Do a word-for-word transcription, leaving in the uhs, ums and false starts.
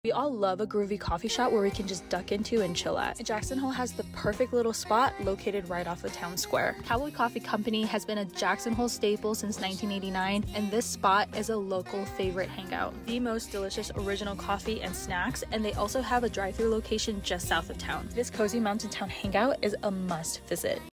We all love a groovy coffee shop where we can just duck into and chill at. Jackson Hole has the perfect little spot located right off the town square. Cowboy Coffee Company has been a Jackson Hole staple since nineteen eighty-nine, and this spot is a local favorite hangout. The most delicious original coffee and snacks, and they also have a drive-thru location just south of town. This cozy mountain town hangout is a must visit.